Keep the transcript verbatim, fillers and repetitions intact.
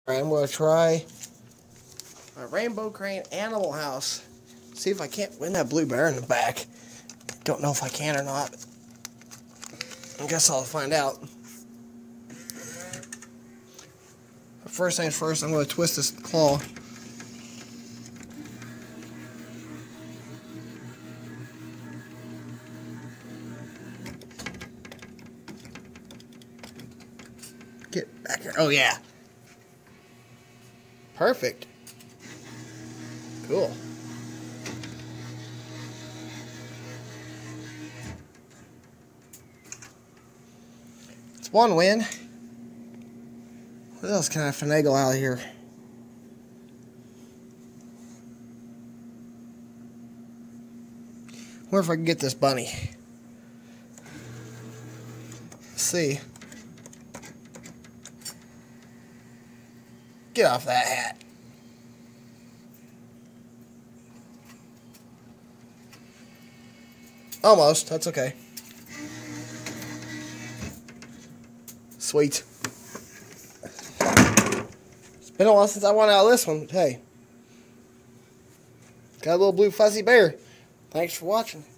Alright, I'm going to try my Rainbow Crane Animal House. See if I can't win that blue bear in the back. Don't know if I can or not. I guess I'll find out. But first things first, I'm going to twist this claw. Get back here. Oh, yeah. Perfect. Cool. It's one win. What else can I finagle out of here? Wonder if I can get this bunny. Let's see. Get off that hat. Almost. That's okay. Sweet. It's been a while since I won out of this one, but hey. Got a little blue fuzzy bear. Thanks for watching.